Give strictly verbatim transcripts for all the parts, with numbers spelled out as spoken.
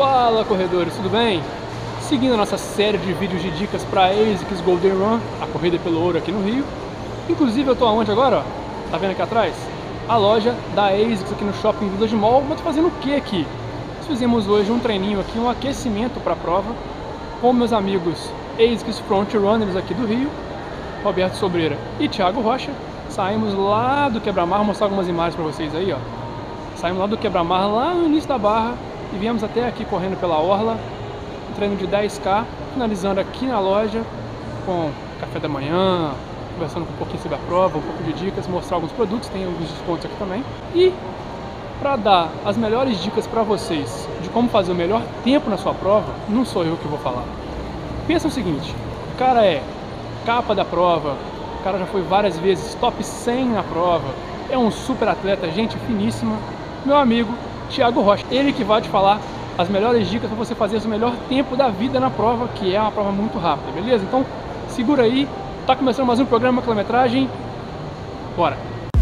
Fala corredores, tudo bem? Seguindo a nossa série de vídeos de dicas para a ASICS Golden Run, a corrida pelo ouro aqui no Rio. Inclusive eu tô aonde agora, ó? Tá vendo aqui atrás? A loja da ASICS aqui no Shopping Village Mall. Mas tô fazendo o que aqui? Nós fizemos hoje um treininho aqui, um aquecimento para a prova, com meus amigos ASICS Front Runners aqui do Rio, Roberto Sobreira e Thiago Rocha. Saímos lá do quebra-mar, vou mostrar algumas imagens para vocês aí, ó. Saímos lá do quebra-mar, lá no início da barra, e viemos até aqui correndo pela orla, um treino de dez K, finalizando aqui na loja com café da manhã, conversando um pouquinho sobre a prova, um pouco de dicas, mostrar alguns produtos, tem alguns descontos aqui também. E para dar as melhores dicas para vocês de como fazer o melhor tempo na sua prova, não sou eu que vou falar. Pensa o seguinte, o cara é capa da prova, o cara já foi várias vezes top cem na prova, é um super atleta, gente finíssima, meu amigo Thiago Rocha. Ele que vai te falar as melhores dicas para você fazer o melhor tempo da vida na prova, que é uma prova muito rápida, beleza? Então segura aí, tá começando mais um programa quilometragem, bora!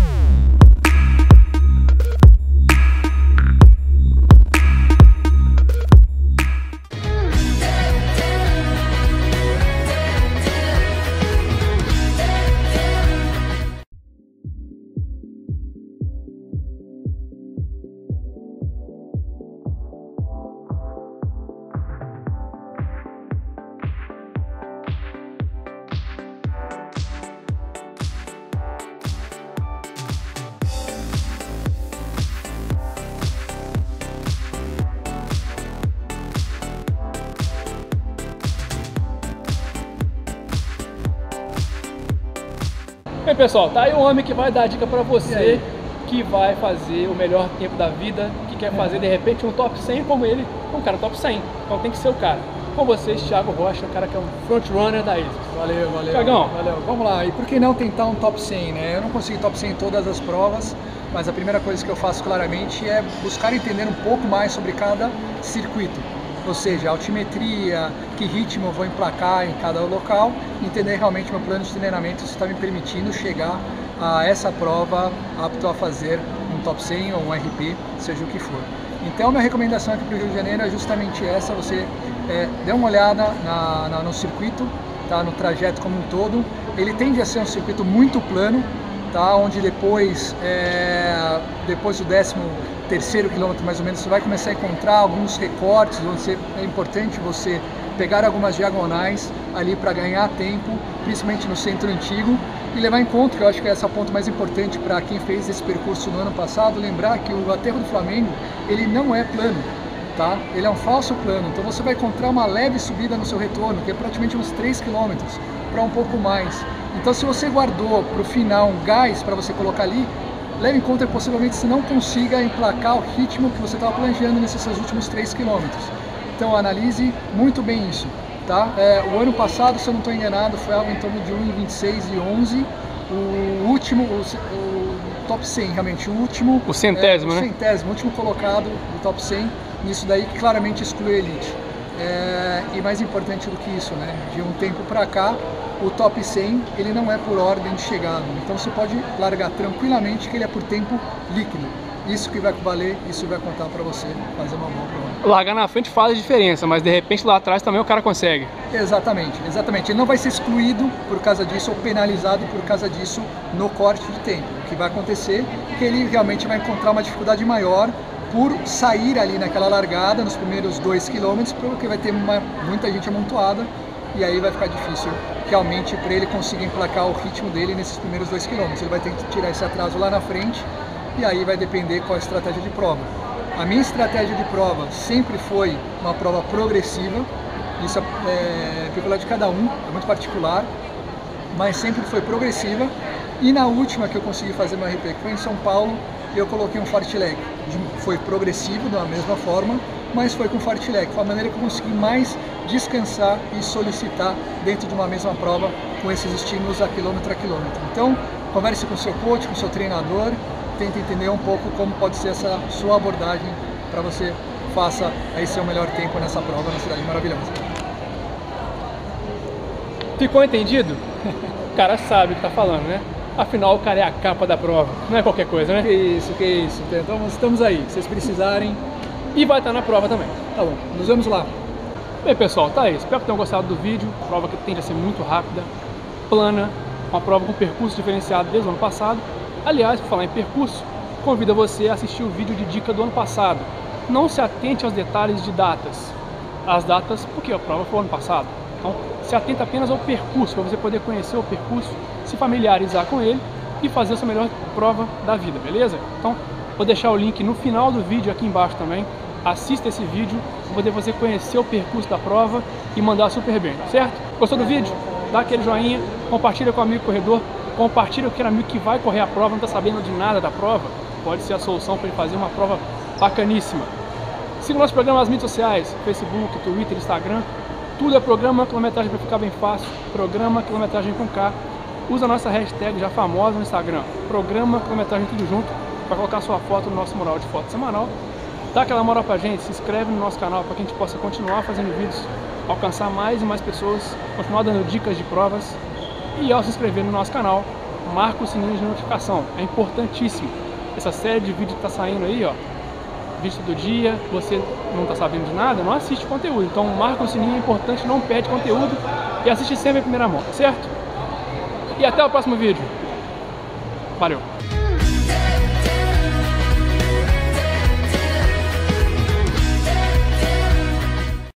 Bem pessoal, tá aí o homem que vai dar a dica pra você que vai fazer o melhor tempo da vida, que quer fazer de repente um top cem como ele, um cara top cem, então tem que ser o cara. Com vocês, Thiago Rocha, o cara que é um frontrunner da ASICS. Valeu, valeu. Thiagão, valeu. Vamos lá, e por que não tentar um top cem, né? Eu não consegui top cem em todas as provas, mas a primeira coisa que eu faço claramente é buscar entender um pouco mais sobre cada circuito. Ou seja, altimetria, que ritmo eu vou emplacar em cada local, entender realmente meu plano de treinamento se está me permitindo chegar a essa prova apto a fazer um top cem ou um R P, seja o que for. Então minha recomendação aqui para o Rio de Janeiro é justamente essa, você é, dê uma olhada na, na, no circuito, tá, no trajeto como um todo. Ele tende a ser um circuito muito plano, tá, onde depois, é, depois do décimo terceiro quilômetro mais ou menos, você vai começar a encontrar alguns recortes, onde é importante você pegar algumas diagonais ali para ganhar tempo, principalmente no centro antigo, e levar em conta, que eu acho que é esse o ponto mais importante para quem fez esse percurso no ano passado, lembrar que o aterro do Flamengo, ele não é plano, tá? Ele é um falso plano, então você vai encontrar uma leve subida no seu retorno, que é praticamente uns três quilômetros, para um pouco mais. Então se você guardou para o final um gás para você colocar ali, leve em conta que possivelmente você não consiga emplacar o ritmo que você estava planejando nesses seus últimos três quilômetros. Então analise muito bem isso, tá? É, o ano passado, se eu não estou enganado, foi algo em torno de um e vinte e seis e onze. O último, o, o top cem, realmente, o último... O centésimo, é, o né? centésimo, o último colocado do top cem, nisso daí que claramente exclui a elite. É, e mais importante do que isso, né? De um tempo para cá, o top cem, ele não é por ordem de chegada, então você pode largar tranquilamente que ele é por tempo líquido. Isso que vai valer, isso vai contar para você fazer uma boa prova. Largar na frente faz diferença, mas de repente lá atrás também o cara consegue. Exatamente, exatamente. Ele não vai ser excluído por causa disso ou penalizado por causa disso no corte de tempo. O que vai acontecer é que ele realmente vai encontrar uma dificuldade maior por sair ali naquela largada, nos primeiros dois quilômetros, porque vai ter uma, muita gente amontoada, e aí vai ficar difícil realmente para ele conseguir emplacar o ritmo dele nesses primeiros dois quilômetros. Ele vai ter que tirar esse atraso lá na frente, e aí vai depender qual a estratégia de prova. A minha estratégia de prova sempre foi uma prova progressiva, isso é particular de cada um, é muito particular, mas sempre foi progressiva. E na última que eu consegui fazer no R P, que foi em São Paulo, eu coloquei um fartlek. Foi progressivo da mesma forma, mas foi com fartlek. Foi a maneira que eu consegui mais descansar e solicitar dentro de uma mesma prova com esses estímulos a quilômetro a quilômetro. Então, converse com o seu coach, com o seu treinador, tente entender um pouco como pode ser essa sua abordagem para você faça aí seu melhor tempo nessa prova na Cidade Maravilhosa. Ficou entendido? O cara sabe o que tá falando, né? Afinal, o cara é a capa da prova, não é qualquer coisa, né? Que isso, que isso. Então estamos aí, se vocês precisarem. E vai estar na prova também. Tá bom, nos vemos lá. Bem, pessoal, tá aí. Espero que tenham gostado do vídeo. Prova que tende a ser muito rápida, plana, uma prova com percurso diferenciado desde o ano passado. Aliás, por falar em percurso, convido você a assistir o vídeo de dica do ano passado. Não se atente aos detalhes de datas. As datas, porque a prova foi o ano passado. Então, se atenta apenas ao percurso, para você poder conhecer o percurso, se familiarizar com ele e fazer a sua melhor prova da vida, beleza? Então, vou deixar o link no final do vídeo aqui embaixo também. Assista esse vídeo para poder você conhecer o percurso da prova e mandar super bem, certo? Gostou do vídeo? Dá aquele joinha, compartilha com o amigo corredor, compartilha com aquele amigo que vai correr a prova, não está sabendo de nada da prova, pode ser a solução para ele fazer uma prova bacaníssima. Siga o nosso programa nas mídias sociais, Facebook, Twitter, Instagram, tudo é programa quilometragem para ficar bem fácil, programa quilometragem com K. Usa a nossa hashtag já famosa no Instagram, programa quilometragem tudo junto, para colocar sua foto no nosso mural de foto semanal. Dá aquela moral pra gente, se inscreve no nosso canal para que a gente possa continuar fazendo vídeos, alcançar mais e mais pessoas, continuar dando dicas de provas. E ao se inscrever no nosso canal, marca o sininho de notificação, é importantíssimo. Essa série de vídeos que tá saindo aí, ó, vídeo todo dia, você não tá sabendo de nada, não assiste conteúdo. Então marca o sininho, é importante, não perde conteúdo e assiste sempre em primeira mão, certo? E até o próximo vídeo. Valeu!